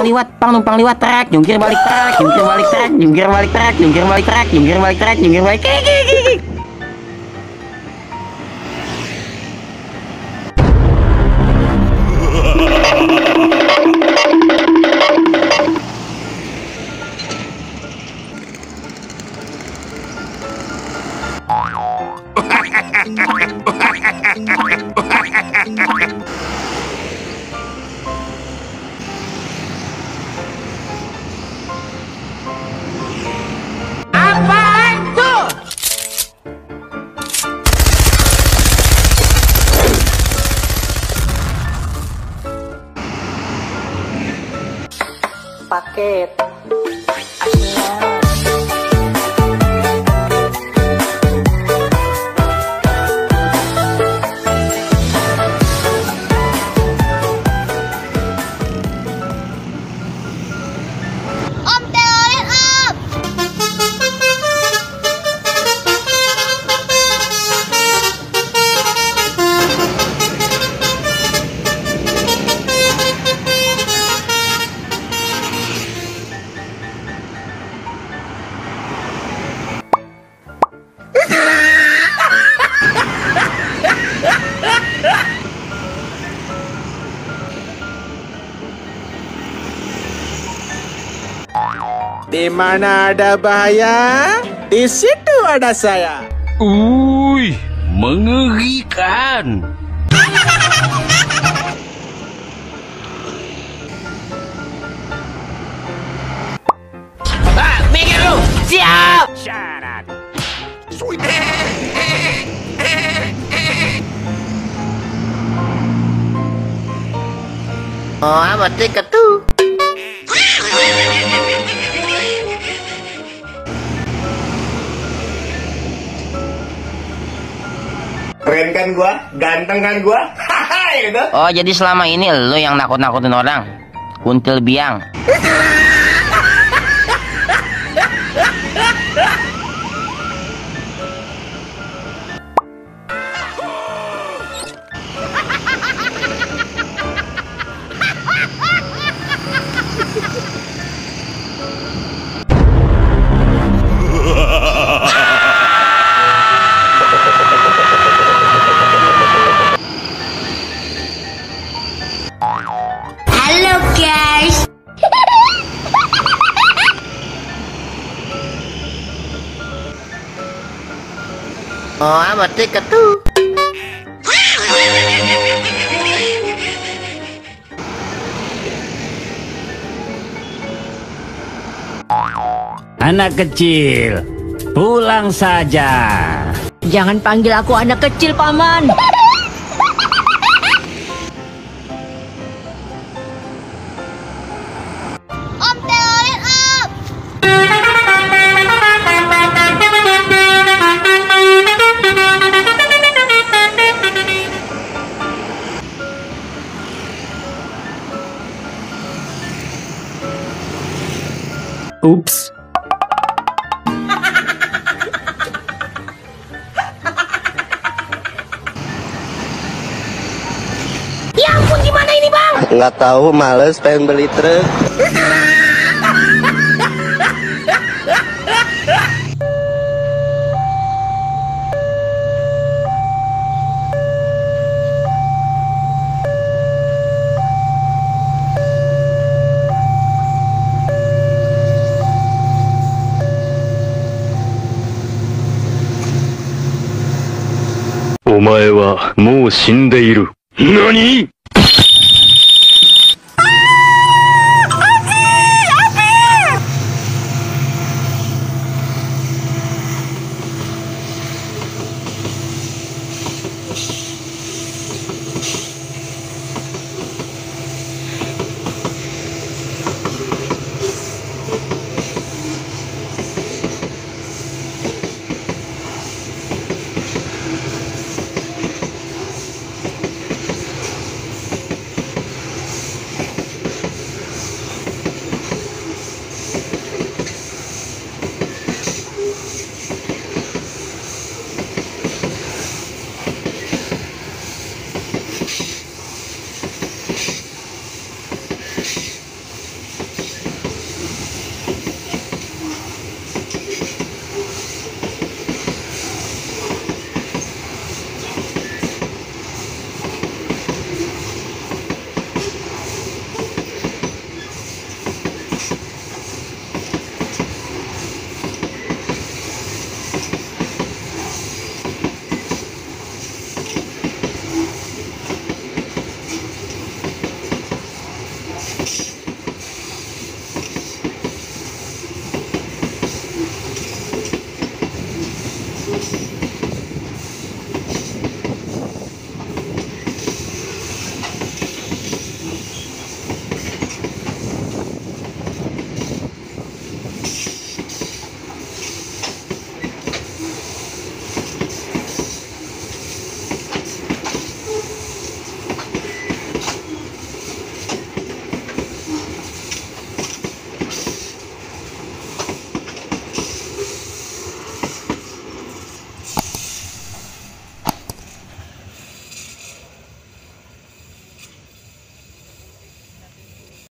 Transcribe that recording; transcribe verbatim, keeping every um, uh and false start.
liwat, pang numpang liwat, trek, jungkir balik trek, jungkir balik trek, jungkir balik trek, jungkir balik trek, jungkir balik trek, jungkir balik trek. Apaan tuh? Paket. Di mana ada bahaya, di situ ada saya. Uy, mengerikan. Ah, minggir lu, siap. Syarat. Oh, apa tiket tuh? Keren kan gua? Ganteng kan gua? Hahaha gitu. Oh, jadi selama ini lo yang nakut-nakutin orang, kuntil biang. Halo guys. Oh, apa tiket tuh? Anak kecil, pulang saja. Jangan panggil aku anak kecil, Paman. Om teorin om. Ups. Ya ampun, gimana ini, Bang? Nggak tahu, males pengen beli truk. Omae wa mou shinde iru. Nani?